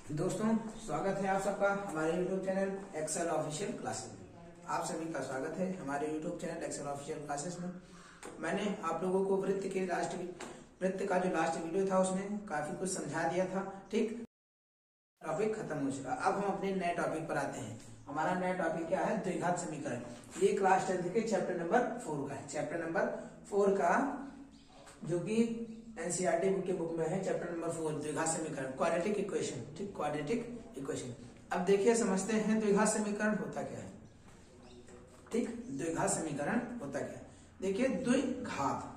दोस्तों, स्वागत है आप सबका हमारे YouTube channel Excel official classes में। आप सभी का स्वागत है हमारे YouTube channel Excel official classes में। मैंने आप लोगों को वृत्त का जो लास्ट वीडियो था उसमें काफी कुछ समझा दिया था। ठीक, टॉपिक खत्म हो चुका। अब हम अपने नए टॉपिक पर आते हैं। हमारा नया टॉपिक क्या है? द्विघात समीकरण। ये क्लास 10 के चैप्टर नंबर 4 का है। चैप्टर नंबर 4 का जो कि एनसीईआरटी बुक के बुक में है, चैप्टर नंबर 4 द्विघात समीकरण, क्वाड्रेटिक इक्वेशन। ठीक, क्वाड्रेटिक इक्वेशन। अब देखिए, समझते हैं द्विघात समीकरण होता क्या है। ठीक, द्विघात समीकरण होता क्या है? देखिए, द्विघात,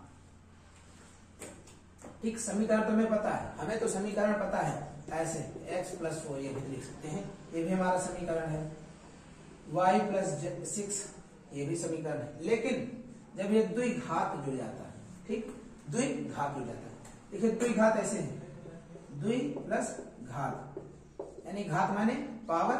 ठीक, समीकरण तो हमें पता है, हमें तो समीकरण पता है। ऐसे x + 4 ये भी लिख सकते हैं, ये भी हमारा समीकरण है। y + 6 ये भी समीकरण है। लेकिन जब ये द्विघात जुड़ जाता है, ठीक, द्विघात जुड़ जाता है। देखिए, द्विघात ऐसे है, द्वि प्लस घात, यानी घात माने पावर,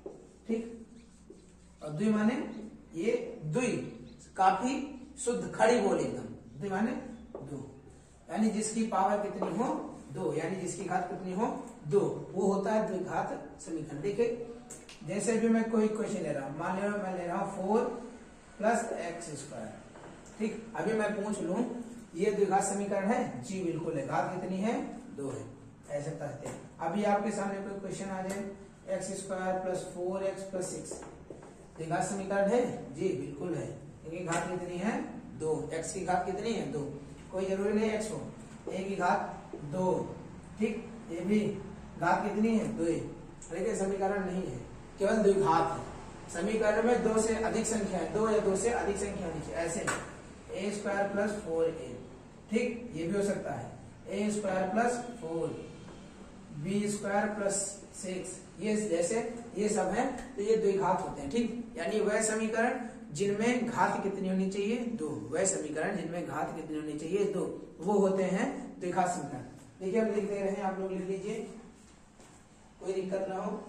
ठीक, और द्वि माने ये द्वि, काफी शुद्ध खड़ी बोल एकदम। द्वि माने दो, यानी जिसकी पावर कितनी हो 2, यानी जिसकी घात कितनी हो 2, वो होता है द्विघात समीकरण। देखिए, जैसे भी मैं कोई इक्वेशन ले रहा हूं, मान लो मैं ले रहा हूं 4 + x²। ठीक, अभी मैं पूछ लूं ये द्विघात समीकरण है? जी बिल्कुल है। घात कितनी है? 2 है। ऐसे कहते हैं। अभी आपके सामने कोई क्वेश्चन आ जाए, x² + 4x + 6 द्विघात समीकरण है? जी बिल्कुल है। इनकी घात कितनी है? 2। x की घात कितनी है? 2। कोई जरूरी नहीं x हो, a की घात 2। ठीक, ये भी घात कितनी है? 2। लेकिन समीकरण नहीं है, केवल द्विघात है। समीकरण में 2 से अधिक संख्या है, 2 या 2 से अधिक संख्या होनी चाहिए। ऐसे a² + 4a, ठीक, ये भी हो सकता है। a² + 4, b² + 6, ये जैसे ये सब है, तो ये द्विघात होते हैं। ठीक, यानी वह समीकरण जिनमें घात कितनी होनी चाहिए? 2। वह समीकरण जिनमें घात कितनी होनी चाहिए? 2, वो होते हैं द्विघात समीकरण। देखिए, हम लिख दे रहे हैं, आप लोग लिख लीजिए, कोई दिक्कत ना हो।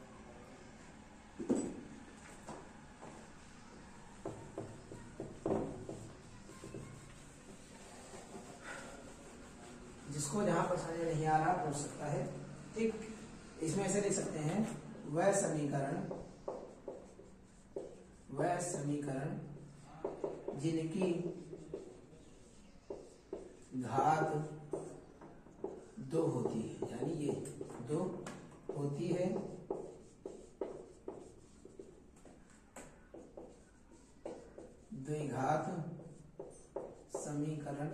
जिसको जहां पर समझ नहीं आ रहा पूछ सकता है। ठीक, इसमें ऐसे लिख सकते हैं, वह समीकरण जिनकी घात 2 होती है, यानी ये 2 होती है, द्विघात समीकरण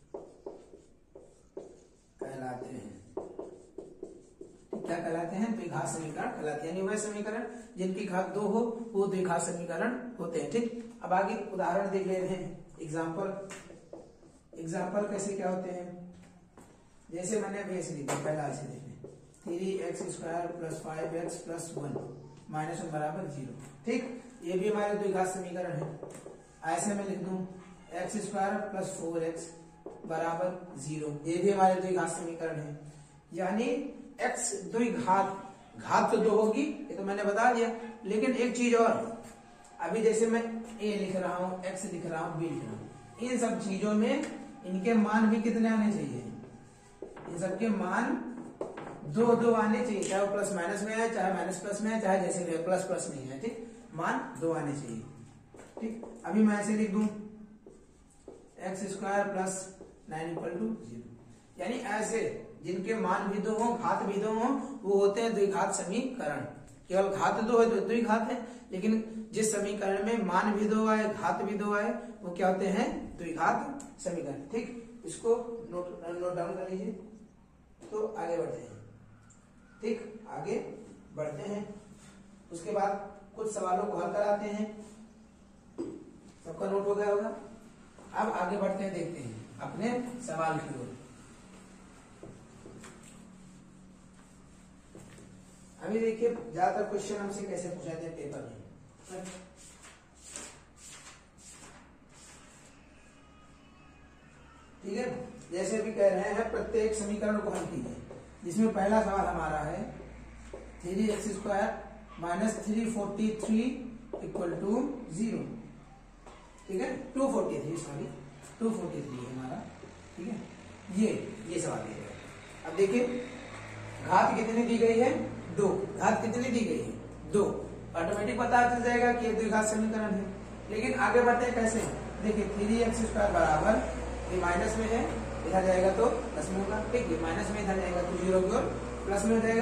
कहलाते हैं। क्या कहलाते हैं? द्विघात समीकरण कहलाते हैं। यानी वह समीकरण जिनकी घात 2 हो, वो द्विघात समीकरण होते हैं। ठीक, अब आगे उदाहरण देख ले रहे हैं। एग्जाम्पल कैसे क्या होते हैं? जैसे मैंने अभी ऐसे लिखा, पहला ऐसे देखें, 3x² + 5x + 1 -1 = 0। ठीक, ये भी हमारे द्विघात समीकरण है। ऐसे मैं लिख दूं x² + 4x = 0, ये भी हमारे द्विघात समीकरण है। यानी x द्विघात, घात तो 2 होगी, ये तो मैंने बता दिया। लेकिन एक चीज और, अभी जैसे मैं a लिख रहा हूं, x लिख रहा हूं, b लिख रहा हूं, इन सब चीजों में इनके मान भी कितने आने चाहिए? इन सबके मान 2 आने चाहिए, चाहे वो प्लस माइनस में है, चाहे माइनस प्लस में है, चाहे जैसे भी प्लस प्लस नहीं है। ठीक, मान 2 आने चाहिए। ठीक, अभी मैं ऐसे लिख दूं x² + 9 = 0, यानी ऐसे जिनके मान भी 2 हो, घात भी 2 हो, वो होते हैं द्विघात समीकरण। केवल घात 2 है तो द्विघात है, लेकिन जिस समीकरण में मान भी 2 आए, घात भी 2 आए, वो क्या होते हैं? द्विघात समीकरण। ठीक, इसको नोट डाउन कर लीजिए। तो आगे बढ़ते हैं। ठीक, आगे बढ़ते हैं। उसके बाद कुछ सवालों को हल कराते हैं। सबका नोट हो गया होगा। अब आगे बढ़ते हैं, देखते हैं अपने सवाल की ओर। अभी देखिए, ज्यादातर क्वेश्चन हमसे कैसे पूछा जाते हैं पेपर में। ठीक है, जैसे भी कह रहे हैं, प्रत्येक समीकरण को हल कीजिए। जिसमें पहला सवाल हमारा है 3x² - 343 = 0। ठीक है, 243 है हमारा। ठीक है, ये सवाल है। अब देखिए, घात कितनी दी गई है 2, घात कितनी दी गई है 2, ऑटोमेटिक पता चल जाएगा कि ये द्विघात समीकरण है। लेकिन आगे बढ़ते हैं कैसे, देखिए 3x² बराबर ये माइनस में है, इधर जाएगा तो प्लस में होगा, ठीक है, माइनस में इधर जाएगा तो 0 की ओर प्लस में हो जाएगा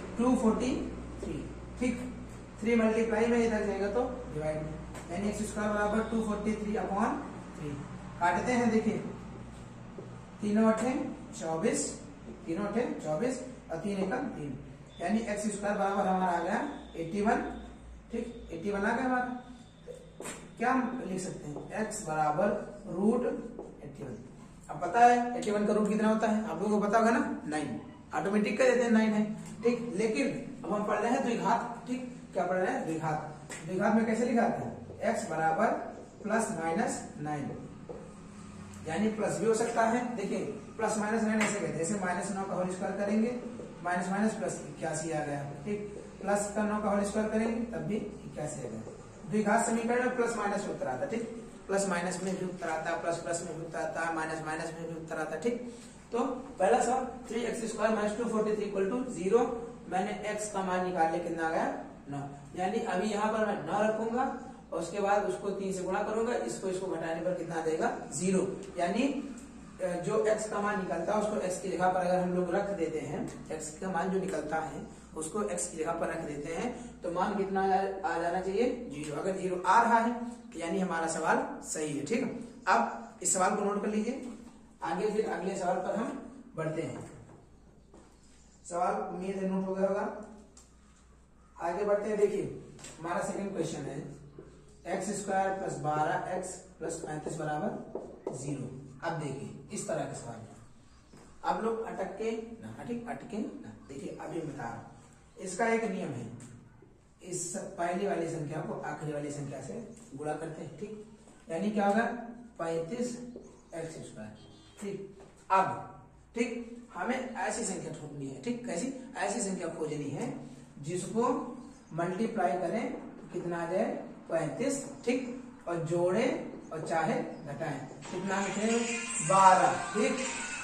243, ठीक, 3 मल्टीप्लाई में इधर जाएगा तो डिवाइड में, यानी x² बराबर 243/3। काटते हैं, देखिए 3 8 24, 3 8 24 और 3 1 3, यानी x² बराबर हमारा आ गया 81, ठीक, 81 आ गया हमारा। क्या हम लिख सकते हैं, x बराबर √81। अब पता है 81 का रूट कितना होता है, आप लोगों को पता होगा ना, 9, ऑटोमेटिक कर देते हैं 9 है, ठीक। लेकिन अब हम पढ़ रहे हैं द्विघात, ठीक, क्या पढ़ रहे हैं द्विघात। द्विघात में कैसे लिखाते हैं, x बराबर +-9, यानी प्लस भी हो सकता है, देखिए +-9 ऐसे कहते हैं, जैसे -9 का होल स्क्वायर करेंगे, माइनस प्लस 81 आ गया, ठीक, प्लस का 9 का होल स्क्वायर करेंगे तब भी 81 आ गया। द्विघात समीकरण में प्लस माइनस में उत्तर आता, ठीक, प्लस माइनस में भी उत्तर आता, प्लस प्लस में भी उत्तर आता, माइनस माइनस में भी उत्तर आता, ठीक। तो पहला सवाल 3x² - 243 = 0, मैंने x का मान निकाल लिया, कितना आ गया 9, यानी अभी यहाँ पर मैं 9 रखूंगा और उसके बाद उसको 3 से गुणा करूंगा, इसको घटाने पर कितना देगा 0, यानी जो x का मान निकलता है उसको x की जगह पर अगर हम लोग रख देते हैं, x का मान जो निकलता है उसको x की जगह पर रख देते हैं तो मान कितना आ जाना चाहिए 0। अगर 0 आ रहा है तो यानी हमारा सवाल सही है, ठीक। अब इस सवाल को नोट कर लीजिए, आगे फिर अगले सवाल पर हम बढ़ते हैं। सवाल उम्मीद है नोट हो गया होगा, आगे बढ़ते हैं। देखिए हमारा सेकंड क्वेश्चन है x² + 12x + 35 बराबर 0। अब देखिए इस तरह के सवाल आप लोग अटके ना, अटके ना, देखिए अभी बता रहा हूं, इसका एक नियम है, इस पहली वाली संख्या को आखिरी वाली संख्या से गुणा करते हैं, ठीक, यानी क्या होगा 35x², ठीक। अब ठीक हमें ऐसी संख्या ढूंढनी है, ठीक, कैसी, ऐसी संख्या खोजनी है जिसको मल्टीप्लाई करें तो कितना आ जाए 35, ठीक, और जोड़े और चाहे घटाएं, कितना लिखे 12, ठीक,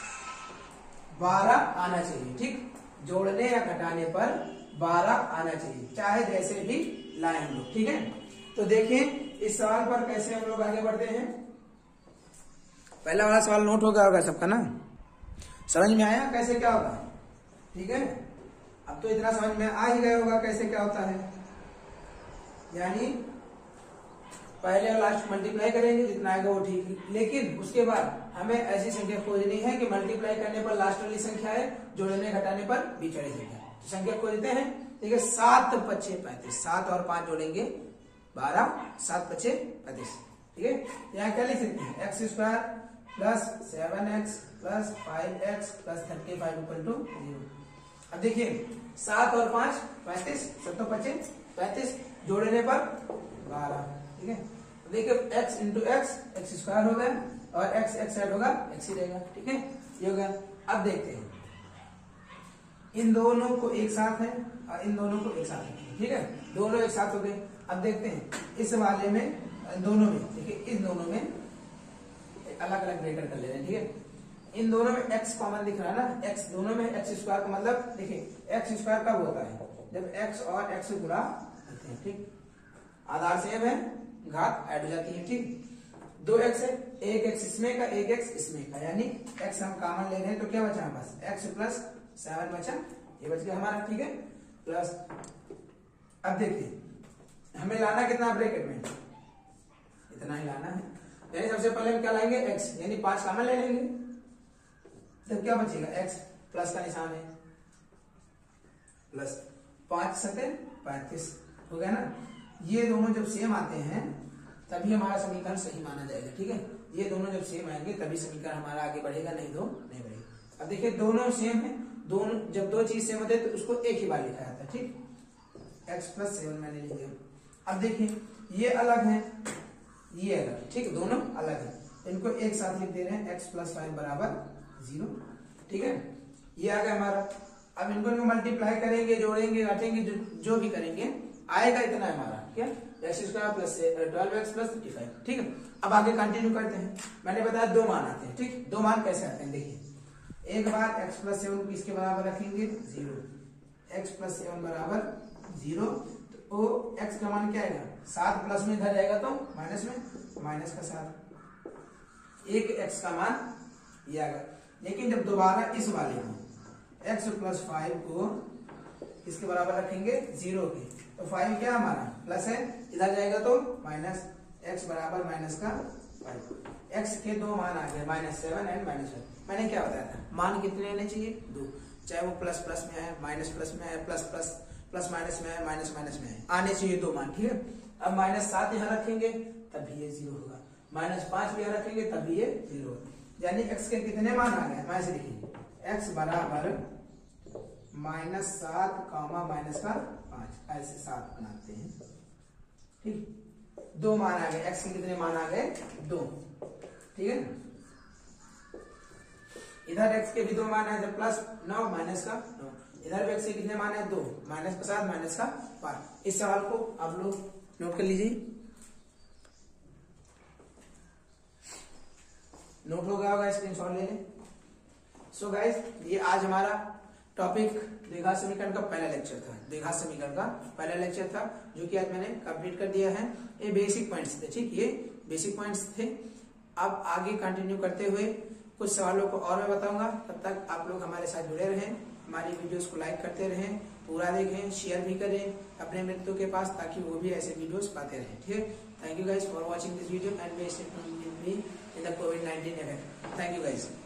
12 आना चाहिए, ठीक, जोड़ने या घटाने पर 12 आना चाहिए, चाहे जैसे भी लाए हम लोग, ठीक है। तो देखिए इस सवाल पर कैसे हम लोग आगे बढ़ते हैं। पहला वाला सवाल नोट हो गया होगा सबका ना, समझ में आया कैसे क्या होगा, ठीक है। अब तो इतना समझ में आ ही गया होगा कैसे क्या होता है, यानी पहले और लास्ट मल्टीप्लाई करेंगे, जितना आएगा वो ठीक, लेकिन उसके बाद हमें ऐसी संख्या खोजनी है कि मल्टीप्लाई करने पर लास्ट वाली संख्या है, जोड़ने घटाने पर बीच वाली संख्या, तो संख्या खोजते हैं, ठीक है। 7 × 5 = 35, 7 और 5 जोड़ेंगे 12, 7 × 5 = 35, ठीक है। यहाँ क्या लिख सकते हैं x² + 7x + 5x + 35 = 0। अब देखिए 7 और 5 35, 7 और 5 35, जोड़ने पर 12, ठीक है। देखिए x × x² हो गया और x साइड होगा x ही रहेगा, ठीक है, ये हो गया। अब देखते हैं इन दोनों को एक साथ है और इन दोनों को एक साथ है, ठीक है, दोनों एक साथ हो गए। अब देखते हैं इस वाले में, दोनों में, देखिए इस दोनों में अलग अलग ब्रैकेट कर ले रहे हैं, ठीक है। इन दोनों में x कॉमन दिख रहा है ना, x दोनों में x² का मतलब देखिए x² कब होता है जब x और x गुणा करते हैं, ठीक, आधार सेम है, घात ऐड हो जाती है, ठीक। 2x है, एक x इसमें का, एक x इसमें का, यानी x हम कॉमन ले रहे हैं तो क्या बचा बस x + 7 बचा, ये बच गया हमारा, ठीक है, प्लस। अब देखिए हमें लाना कितना ब्रैकेट में, इतना ही लाना है, यानी सबसे पहले हम क्या लाएंगे x, यानी 5 कॉमन ले लेंगे, तब क्या बचेगा x, प्लस का निशान है, प्लस 5 × 7 = 35 हो गया ना। ये दोनों जब सेम आते हैं तभी हमारा समीकरण सही माना जाएगा, ठीक है। ये दोनों जब सेम आएंगे तभी समीकरण हमारा आगे बढ़ेगा, नहीं तो नहीं बढ़ेगा। अब देखिए दोनों सेम है, दोनों जब दो चीज सेम होते हैं तो उसको एक ही बार लिखा जाता है, ठीक, x + 7 मैंने लिख दिया। अब देखिए ये अलग है, ये अलग, ठीक, दोनों अलग है, इनको एक साथ लिख दे रहे हैं x + 5 = 0, ठीक है, ये आ गया हमारा। अब इनको मल्टीप्लाई करेंगे, जोड़ेंगे, घटाएंगे, जो भी करेंगे आएगा इतना हमारा, क्या, x² + 12x + 55, ठीक है। अब आगे कंटिन्यू करते हैं, मैंने बताया 2 मान आते हैं, ठीक, 2 मान कैसे आते हैं देखिए, एक बार x प्लस 7 को किसके बराबर रखेंगे 0, x प्लस 7 बराबर 0। तो x का मान क्या आएगा 7 प्लस में इधर जाएगा तो माइनस में माइनस का 7, एक x का मान ये आएगा। लेकिन जब दोबारा इस वाले में x प्लस 5 को इसके बराबर रखेंगे 0 के, तो 5 क्या हमारा प्लस है, इधर जाएगा तो माइनस, x बराबर माइनस का 5। x के दो मान आ गए -7 एंड -1। मैंने क्या बताया था मान कितने लेने चाहिए 2, चाहे वो प्लस प्लस में है, माइनस प्लस में है, प्लस प्लस प्लस माइनस में है, माइनस माइनस में है, आने चाहिए 2 मान। ठीक है, अब -7 यहाँ रखेंगे तब भी ये 0 होगा, -5 भी यहाँ रखेंगे तब भी ये 0 होगा। यानी x के कितने मान आ गए, ऐसे लिखेंगे x बराबर -7 कामा माइनस का 5, ऐसे 7 बनाते हैं। ठीक, 2 मान आ गए, x के कितने मान आ गए 2। ठीक है, इधर x के भी 2 मान है, +9 माइनस का 9, इधर भी x के कितने मान है 2, माइनस का 7 माइनस का 5। इस सवाल को आप लोग नोट कर लीजिए, नोट हो गया होगा, स्क्रीनशॉट ले लें। सो गाइस, ये आज हमारा टॉपिक द्विघात समीकरण का पहला लेक्चर था, द्विघात समीकरण का पहला लेक्चर था जो कि आज मैंने कंप्लीट कर दिया है। ये बेसिक पॉइंट्स थे, ठीक, ये बेसिक पॉइंट्स थे। अब आगे कंटिन्यू करते हुए कुछ सवालों को और मैं बताऊंगा, तब तक आप लोग हमारे साथ जुड़े रहें, हमारी वीडियोस को लाइक करते रहें, पूरा देखें, शेयर भी करें अपने मित्रों के पास, ताकि वो भी ऐसे वीडियोस पाते रहें। ठीक है, thank you guys for watching this video and be stay tuned with me in the कोविड-19 इफेक्ट। Thank you guys.